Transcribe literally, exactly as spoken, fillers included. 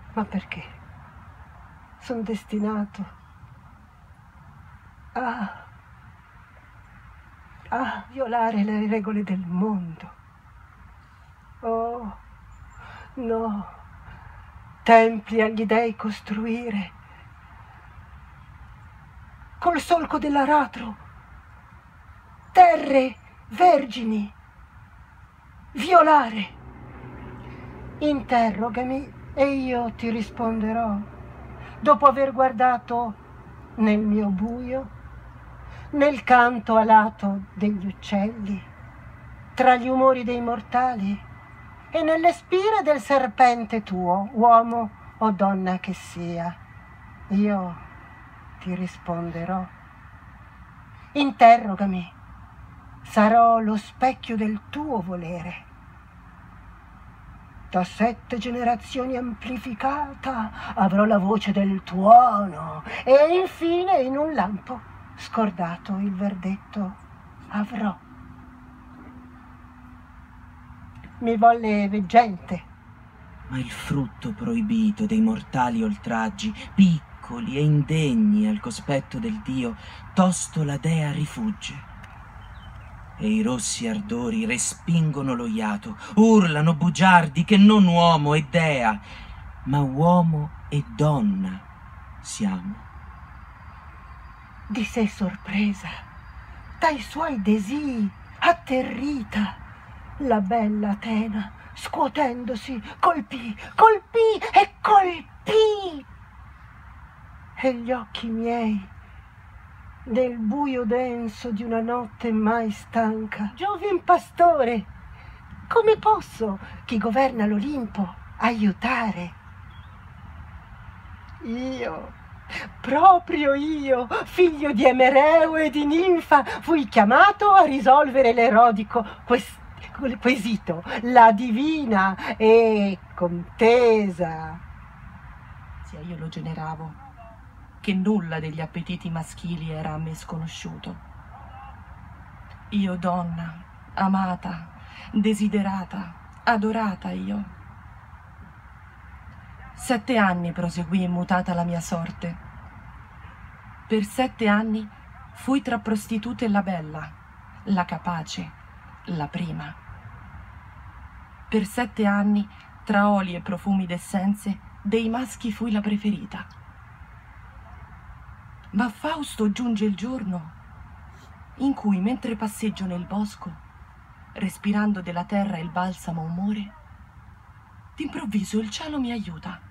Ma perché? Sono destinato a... a violare le regole del mondo. Oh, no. Templi agli dei costruire. Col solco dell'aratro. Terre vergini. Violare. Interrogami e io ti risponderò. Dopo aver guardato nel mio buio, nel canto alato degli uccelli, tra gli umori dei mortali e nelle spire del serpente tuo, uomo o donna che sia, io ti risponderò. Interrogami, sarò lo specchio del tuo volere. Da sette generazioni amplificata avrò la voce del tuono e infine in un lampo scordato il verdetto avrò. Mi volle veggente. Ma il frutto proibito dei mortali oltraggi, piccoli e indegni al cospetto del Dio, tosto la dea rifugge. E i rossi ardori respingono lo iato, urlano bugiardi che non uomo e dea, ma uomo e donna siamo. Di sé sorpresa, dai suoi desii atterrita, la bella Atena, scuotendosi, colpì, colpì e colpì. E gli occhi miei, nel buio denso di una notte mai stanca, Giovin pastore, come posso, chi governa l'Olimpo, aiutare? Io, proprio io, figlio di Emereo e di Ninfa, fui chiamato a risolvere l'erodico questo quesito, la divina e contesa. Sia io lo generavo, che nulla degli appetiti maschili era a me sconosciuto. Io donna, amata, desiderata, adorata io. Sette anni proseguì immutata la mia sorte. Per sette anni fui tra prostitute la bella, la capace, la prima. Per sette anni, tra oli e profumi d'essenze, dei maschi fui la preferita. Ma a Fausto giunge il giorno in cui, mentre passeggio nel bosco, respirando della terra il balsamo umore, d'improvviso il cielo mi aiuta.